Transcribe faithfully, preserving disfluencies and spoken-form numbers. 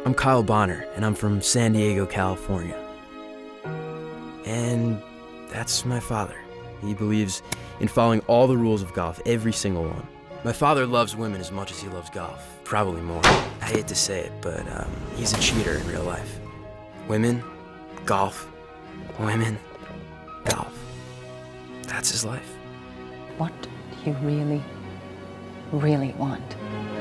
I'm Kyle Bonner, and I'm from San Diego, California. And that's my father. He believes in following all the rules of golf, every single one. My father loves women as much as he loves golf, probably more. I hate to say it, but um, he's a cheater in real life. Women, golf, women, golf. That's his life. What do you really, really want?